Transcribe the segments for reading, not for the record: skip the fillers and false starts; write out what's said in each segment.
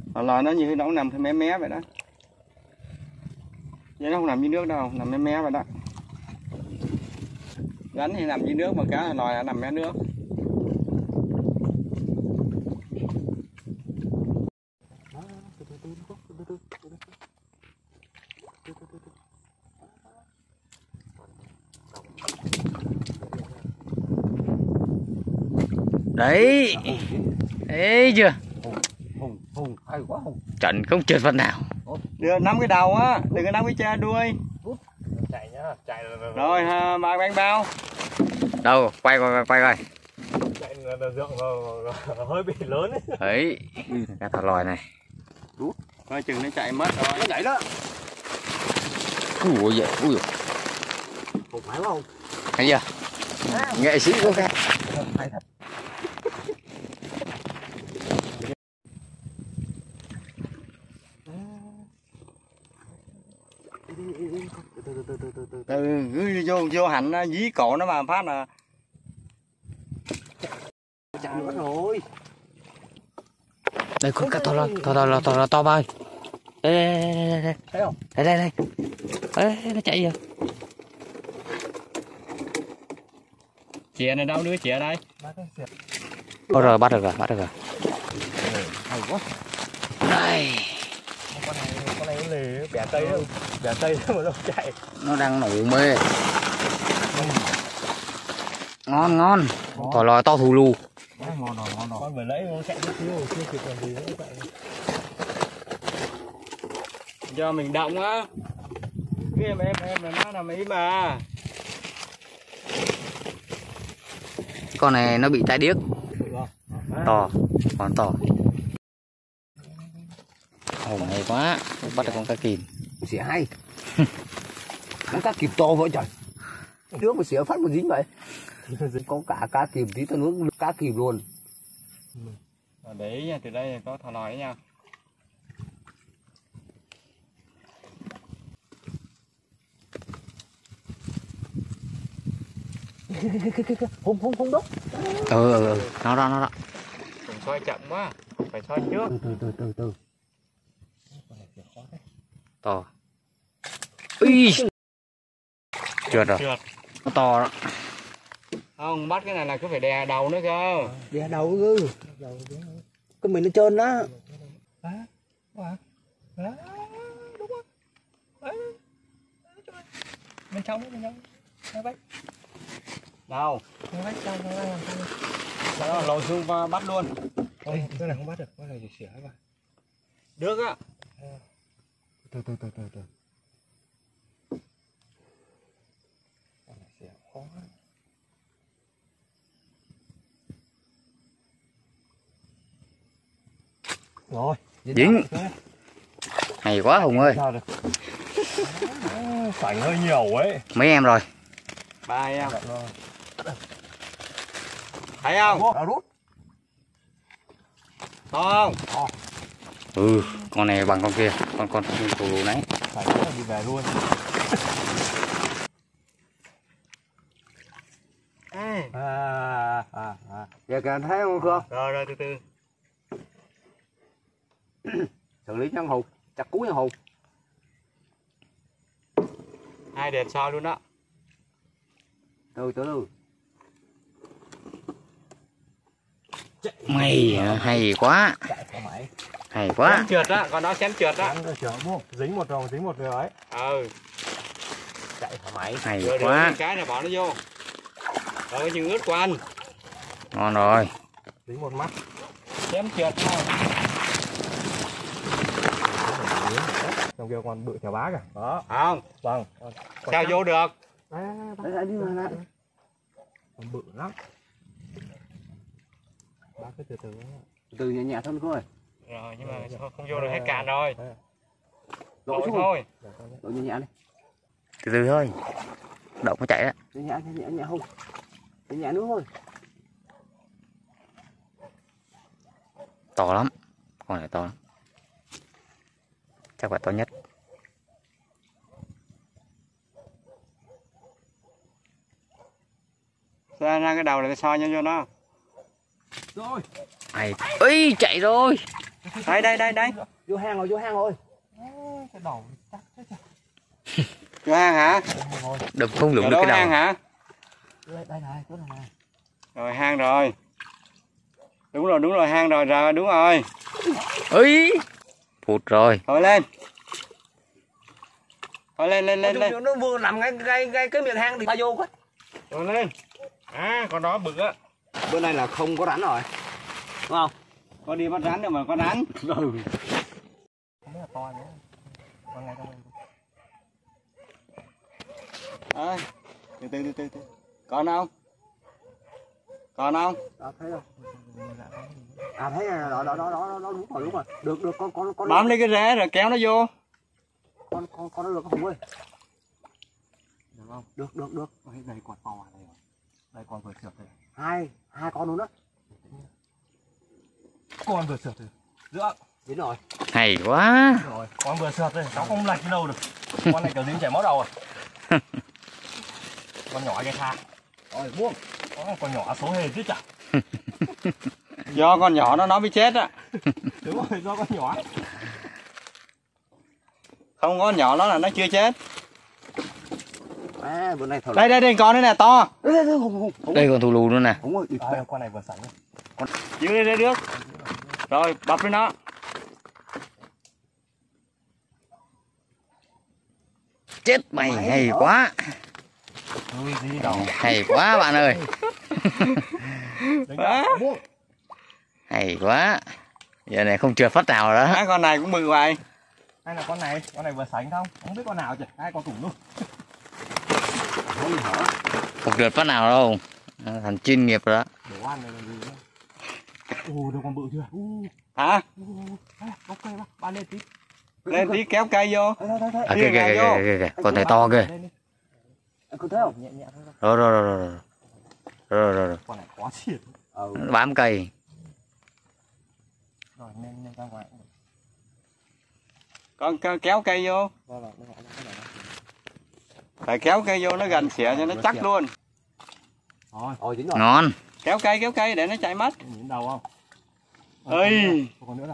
Lòi nó như nó nằm mé mé vậy đó. Chứ nó không nằm dưới nước đâu, nằm mé mé vậy đó. Gánh thì nằm dưới nước mà cá lòi là nằm mé nước. Đấy. Ê chưa? Hùng, hay quá Hùng. Trận không trượt vật nào. Đưa nắm cái đầu á, đừng có nắm cái cha đuôi. Chạy nhá, chạy rồi ba bánh bao. Đâu, quay coi. Chạy là dượng hơi bị lớn ấy. Đấy, cá thỏ lòi này. Rút, coi chừng nó chạy mất rồi. Nó nhảy đó. Ui ui. Hùng phải không? Thấy chưa? Nghệ sĩ có cái. Hay thật. Từ cứ vô hạnh dí cổ nó mà phát là Chạy mất rồi. Đây con cá to to bay. Đây. Thấy không? Đây. Đấy, nó chạy rồi. chìa này đâu, đưa chìa đây. Ôi rồi, bắt được rồi. Hay quá. Đây. Con này nó lì, bẻ cây đó. Bẻ cây đó mà nó chạy. Nó đang nổ mê. Ngon. Thỏ lòi to thù lù. Ngon rồi. Con vừa nãy nó chạy rất nhiều, chưa kịp làm gì nữa chạy. Do mình động á. Cái em là nó nằm ý mà. Con này nó bị tai điếc. To, con to. Hùng hay quá, bắt được con cá kìm. Xỉa hay. Nó cá kìm to vậy trời. Trước mà xỉa phát một dính vậy. Có cả cá kìm tí tao nuốt cá kìm luôn. Để ý nha, từ đây có thỏ lòi nha. Hùng đó. Nó đó. Đừng xoay chậm quá, phải xoay trước. Từ. To. Ui. Trượt rồi. Nó to đó. Không, bắt cái này là cứ phải đè đầu nữa cơ. Đè đầu cơ. Cái mình nó trơn đó. Đúng rồi. Bên trong. Nó bách. Đâu? Nó bách trong nó làm sao? Đó, lồi xuống và bắt luôn. Ôi, cái này không bắt được, cái này thì xỉa vào. Được á. Từ. Cái này xỉa khó. Rồi, Dính. Hay quá Hùng ơi. Sảnh hơi nhiều ấy. Mấy em rồi? 3 em. Thấy không? Rút. To không? Con này bằng con kia, con thù lù nãy. Phải đi về luôn. Kìa kìa, thấy không Khương? Rồi từ từ. Xử lý nhân hồn, chặt cú nhân hồn. 2 đèn soi luôn đó. Từ. Mày hay quá. Chạy thoải mái. Hay quá. Xém trượt á, con đó xém trượt á. Dính một rồi ấy. Chạy thoải mái. Hay Rồi quá. cái này bỏ nó vô. Rồi chừng ướt của anh. Ngon rồi. Dính một mắt. Xém trượt thôi. Trong kia con bự chả bá cả. Đó. Không. Vâng. Sao vô được? Đấy đi mà lại. Con bự lắm. Bác cứ từ nhẹ thôi thôi. Rồi nhưng mà không vô được hết cạn rồi. Đổ xuống thôi. Đổ nhẹ đi. Từ thôi. Động nó chạy đó. Nhẹ không. Nhẹ nữa thôi. To lắm. Con này to lắm. Chắc phải to nhất. Ra cái đầu này soi cho nó. Rồi. Hay. Ui chạy rồi. Đây. Vô hang rồi. Cái đầu chắc thế chứ. Vô hang hả? Đừng không lượm được Vô cái hang đầu. hả? Đây này, chỗ này. Rồi hang rồi. Đúng rồi hang rồi đúng rồi. Ấy, phụt rồi. Thôi lên. Thôi lên. Nó vừa nằm ngay cái miệng hang thì ta vô quá. Rồi lên. À, con đó bự á. Bữa nay là không có rắn rồi. Đúng không? Con đi bắt rắn được mà con rắn. Không biết là to nữa. Con này trong mình. Ơi, từ. Còn không? Còn không? Đó, thấy không? À thấy rồi, đó đúng rồi. Được con Bám lấy cái rễ rồi kéo nó vô. con nó được không ơi? Được không? Được. Ôi, đây còn to này rồi. Đây con vừa trượt đây. Hai con luôn đó. Con vừa trượt rồi. Giữa. Đến rồi. Hay quá. Rồi, con vừa trượt rồi, cháu không lạch đi đâu được. Con này kiểu dính chảy máu đầu rồi. Con nhỏ cái tha. Rồi buông. Con nhỏ số hề chứ chả. Do con nhỏ nó bị chết á. Đúng rồi, do con nhỏ. Không có con nhỏ nó là nó chưa chết. À bữa nay thầu. Đây con đây nè to. Không. Đây còn thù lù nữa nè. Không ơi. Con này vừa sẵn. Dưới đây được. Rồi bập lên nó. Chết mày, hay quá. Ui gì đâu. Hay quá bạn ơi. À, Hay quá. Giờ này không trượt phát nào đó. con này cũng bự vậy. Hay là con này vừa sánh không? Không biết con nào chứ. Hai con tủng luôn. Không trượt phát nào đâu. Thành chuyên nghiệp rồi đó. Đồ ăn này là gì nữa? Đâu con bự chưa? Hả? Ok bác, ba lên tí. Lên tí kéo cây vô. À, kìa, con này to kìa. Con thấy không? Nhẹ thôi. Rồi. Con này khó xịt. Nó bám cây. Rồi nên ra ngoài. Con kéo cây vô. Phải kéo cây vô nó gần xỉa cho nó chắc luôn. Rồi dính rồi. Ngon. Kéo cây để nó chạy mất. Nhìn đầu không? Ơi. Còn nữa này.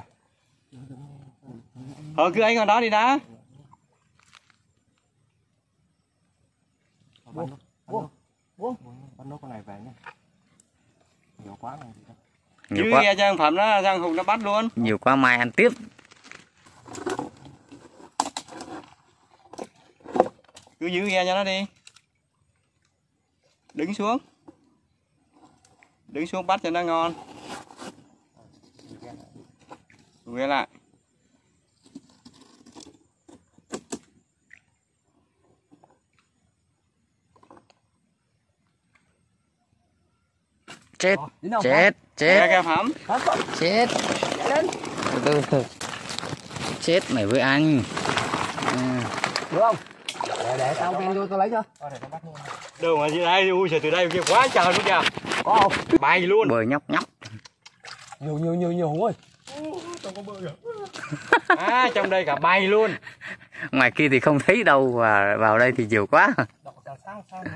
Thôi cứ ấy con đó đi đã. Bắt nốt con này về nhé. Nhiều quá này. Nhiều Chứ quá. nghe cho phẩm nó sang hùng nó bắt luôn. Nhiều quá mai ăn tiếp. Cứ giữ ghe cho nó đi. Đứng xuống bắt cho nó ngon. Ghe lại. Chết. Ghe phẩm. Chết. Từ. Chết mày với anh. Được không? Để tao mang vô tao lấy cho. Để con bắt luôn. Đâu mà gì đây, ui trời từ đây kia quá trời luôn kìa. Có không? Bay luôn. Bơi nhóc. Nhiều Hùng ơi. À, trong đây cả bay luôn. Ngoài kia thì không thấy đâu và vào đây thì nhiều quá. Đọc sang này.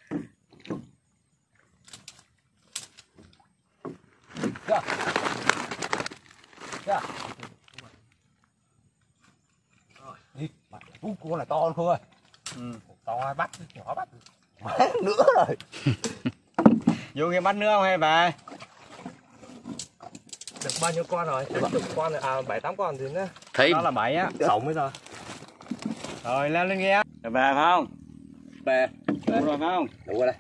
Đi, con này to hơn Phương ơi. To bắt, nhỏ bắt. Nữa rồi. Vô kia bắt nữa không hay bà? Được bao nhiêu con rồi? Chục con rồi, 7-8 con gì nữa. Thấy Đó là 7 á. Sống bây giờ. Rồi leo lên ghe. Rồi về phải không? Về. Đủ rồi phải không? Đủ rồi đây.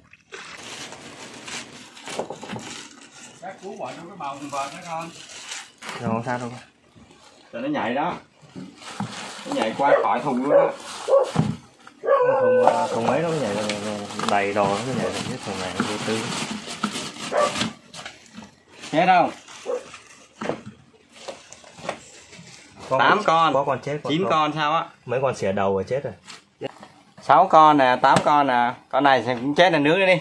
Các chú bỏ trong cái bầu cùng vợt đó con. Rồi không sao đâu. Cho nó nhảy đó. Nó nhảy qua khỏi thùng luôn đó. Thùng mấy nó mới nhảy đầy đồ nó mới nhảy cái thùng này vô tư. Chết không? 8 con. Có con chết. 9 con sao á? Mấy con xỉa đầu rồi chết rồi. 6 con nè, 8 con nè. Con này cũng chết là nướng đi.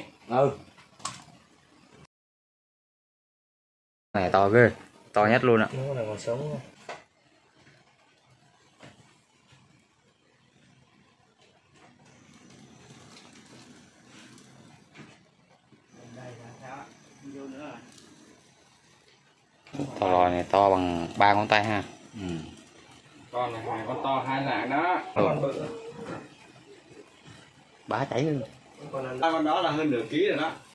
này to ghê, to nhất luôn ạ. Nó này còn sống. Đây là sao? Vô nữa rồi. To lòi này to bằng 3 ngón tay ha. Con này hai con to 2 lạng đó. Con bự. Bá chảy luôn. Con đó là hơn nửa ký rồi đó.